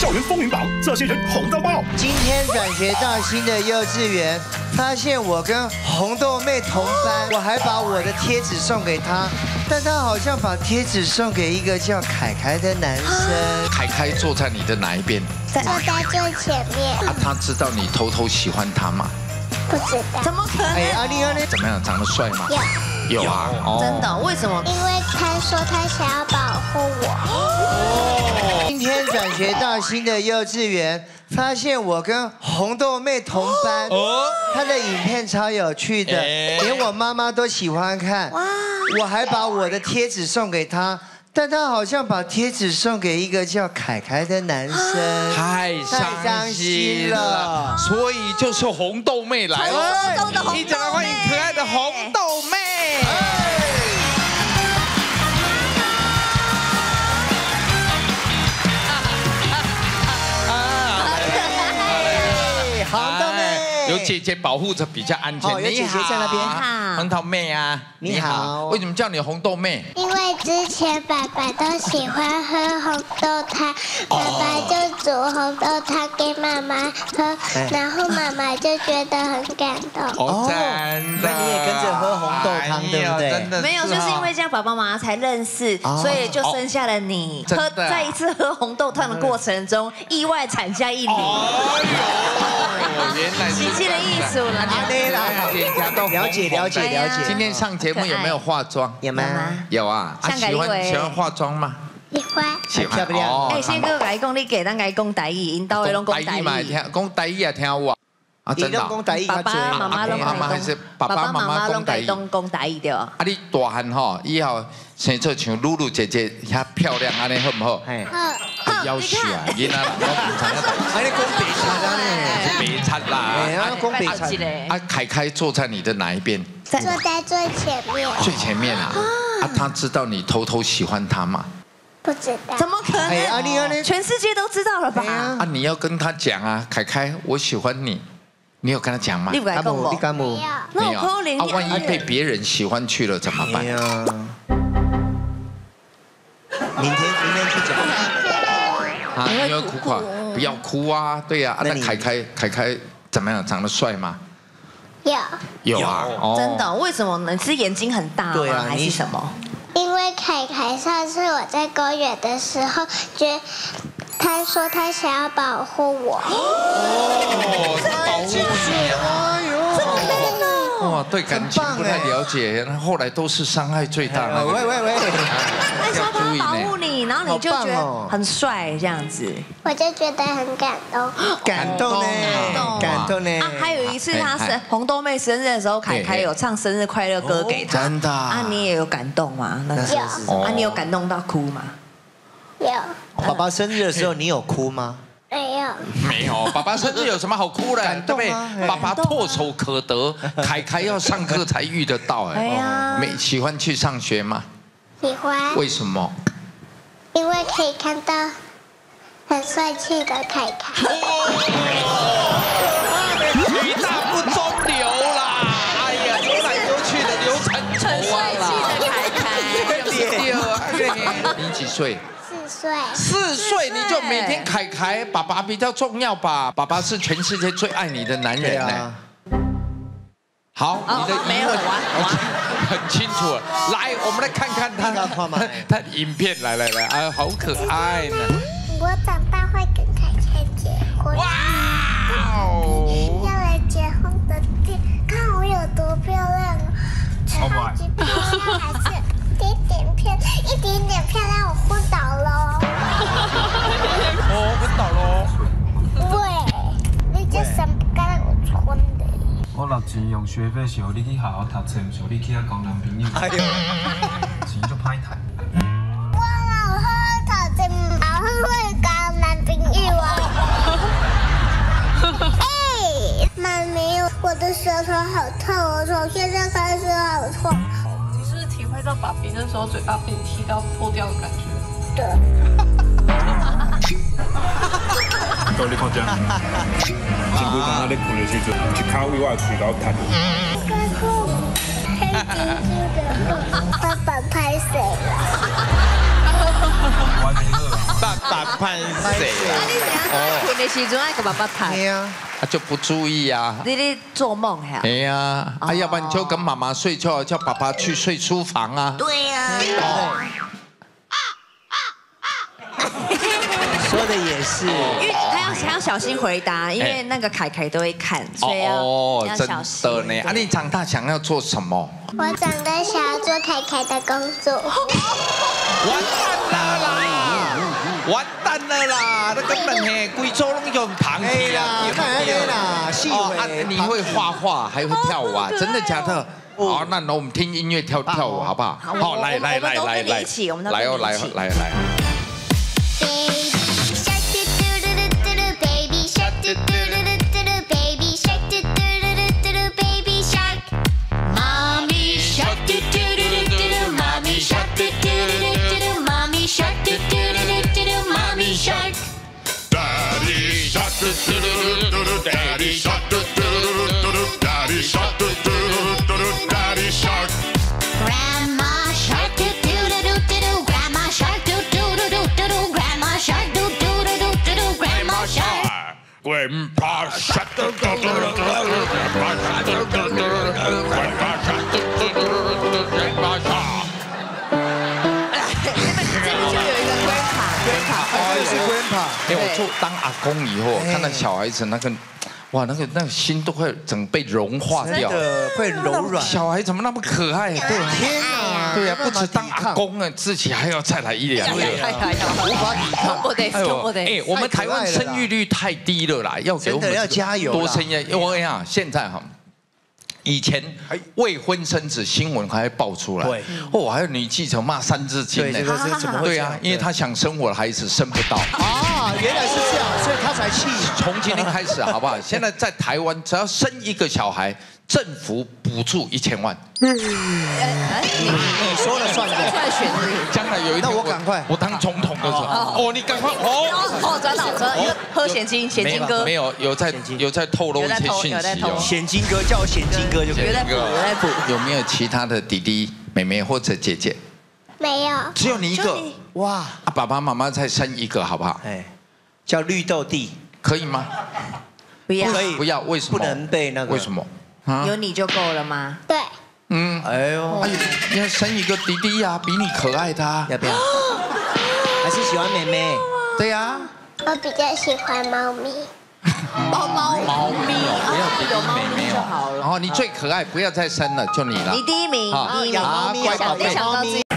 校园风云榜，这些人红到爆。 今天转学到新的幼稚园，发现我跟红豆妹同班，我还把我的贴纸送给她，但她好像把贴纸送给一个叫凯凯的男生。 凯凯坐在你的哪一边？ 坐在最前面。 啊，他知道你偷偷喜欢他吗？ 不知道。 怎么可能？ 哎，阿丽阿丽， 怎么样？长得帅吗？ 有啊， 真的？为什么？ 因为他说他想要保护我。 今天转学到新的幼稚园，发现我跟红豆妹同班，她的影片超有趣的，连我妈妈都喜欢看。我还把我的贴纸送给她，但她好像把贴纸送给一个叫凯凯的男生， 太伤心了。所以就是红豆妹来了，一起来欢迎可爱的红豆妹。 红豆妹， 有姐姐保护着比较安全。 有姐姐在那边。 红豆妹啊， 你好。 为什么叫你红豆妹？ 因为之前爸爸都喜欢喝红豆汤，爸爸就煮红豆汤给妈妈喝，然后妈妈就觉得很感动。 真的。 那你也跟着喝红豆汤，对不对？ 没有，就是因为这样爸爸妈妈才认识，所以就生下了你。在一次喝红豆汤的过程中，意外产下一女。 原来奇迹的艺术了， 了解。 今天上节目有没有化妆？ 有吗？ 有啊。喜欢化妆吗？ 喜欢。 漂不亮？ 哎，先哥，讲你给咱讲台语，引导的拢讲台语嘛， 讲台语也听有啊。啊，真的。 爸爸妈妈拢爸爸妈妈拢讲台语对。啊， 你大汉吼以后生做像露露姐姐遐漂亮，安尼好唔好？ 好。 要求啊，囡仔啦， 安尼讲白差呢？ 白差啦。 哎呀，讲白差。 啊，凯凯坐在你的哪一边？ 坐在最前面。 最前面啊！啊，他知道你偷偷喜欢他吗？ 不知道。 怎么可能？ 哎，阿丽， 全世界都知道了吧？ 啊，你要跟他讲啊，凯凯，我喜欢你。你有跟他讲吗？ 你不敢讲不？ 没有。啊，万一被别人喜欢去了怎么办？ 明天去讲。 啊，你会哭啊？不要哭啊！对呀，啊，那凯凯怎么样？长得帅吗？有啊。 真的？为什么呢？是眼睛很大吗？还是什么？ 因为凯凯上次我在公园的时候，他说他想要保护我。 保护你啊！ 这么可能？ 哇，对感情不太了解，后来都是伤害最大的。 喂， 他说他保护你，然后你就觉得很帅这样子， 我就觉得很感动。 感动呢。 啊，还有一次他红豆妹生日的时候，凯凯有唱生日快乐歌给他， 真的啊，你也有感动吗？ 有。 啊，你有感动到哭吗？ 有。 爸爸生日的时候，你有哭吗？ 没有，爸爸生日有什么好哭的？对不对？爸爸唾手可得，凯凯要上课才遇得到。哎呀，喜欢去上学吗？ 喜欢。 为什么？ 因为可以看到很帅气的凯凯。 女大不中留啦！哎呀，游来游去的流程很帅气的凯凯。你几岁？4岁你就每天凯，爸爸比较重要吧？爸爸是全世界最爱你的男人呢。好，你的疑问很清楚了。来，我们来看看他影片，来，啊，好可爱呢。 我长大会跟凯凯结婚。哇哦！要来结婚的店，看我有多漂亮哦！超级漂亮，还是一点点漂亮，我昏倒了。 昏倒了。 对，你这三不干我穿的。 我拿钱用学费是让你去学校读册，唔是让你去遐交男朋友。钱就歹赚。 我老好读册，唔好会交男朋友啊。哎，妈咪，我的舌头好痛哦，从现在开始好痛。 你是不是体会到爸比那时候嘴巴被你踢到破掉的感觉？ 对。 到你看这，前几天你困的时阵，一口位我的喙角弹。 黑蜘蛛的爸爸拍谁了？ 爸拍谁啊？ 哦，困的时阵爱给爸爸拍。 对呀， 就不注意啊。 你做梦呀？ 哎呀，要不然你就跟妈妈睡觉，叫爸爸去睡书房啊。 对呀。 说的也是， 因为还要小心回答，因为那个凯凯都会看，所以要小心。 真的呢。啊，你长大想要做什么？ 我长大想要做凯凯的工作。 完蛋了啦！完蛋了啦！那根本嘿，贵州拢用糖体啦， 细微。 你会画画，还会跳舞啊？真的假的？好，那我们听音乐跳舞好不好？好，来，来哦。 Daddy shark, daddy shark, daddy shark. Grandma shark, grandma shark, grandma shark, grandma shark. Grandpa shark, grandpa shark. 因为我做当阿公以后，看到小孩子那个，哇，那个心都会整被融化掉， 会柔软。 小孩怎么那么可爱？对， 天哪！ 对呀，不止当阿公啊，自己还要再来1、2个， 无法抵抗。 我们台湾生育率太低了啦，要给我们要加油， 多生一。我跟你讲，现在哈。以前未婚生子新闻还会爆出来，哦，还有女记者骂3字经呢，对啊，因为她想生我的孩子生不到。 啊，原来是这样，所以她才气。 从今天开始，好不好？现在在台湾，只要生一个小孩，政府补助1000万。 你说了算的， 将来有一天， 那我赶快， 我当总统的时候，哦，你赶快转脑车，喝险金哥， 没有在透露一些讯息哦。 险金哥叫我险金哥就可以。 有在补。 有没有其他的弟弟、妹妹或者姐姐？ 没有， 只有你一个。哇！爸爸妈妈再生一个好不好？ 哎，叫绿豆弟， 可以吗？ 不要， 不要，为什么？ 不能被那个？ 为什么？ 有你就够了吗？ 对。 哎呦， 你要生一个弟弟呀，比你可爱的， 要不要？还是喜欢妹妹？ 对呀。 我比较喜欢猫咪。 猫咪哦，不要弟弟妹妹就好了。 然后你最可爱，不要再生了，就你了。 你第一名， 乖宝贝。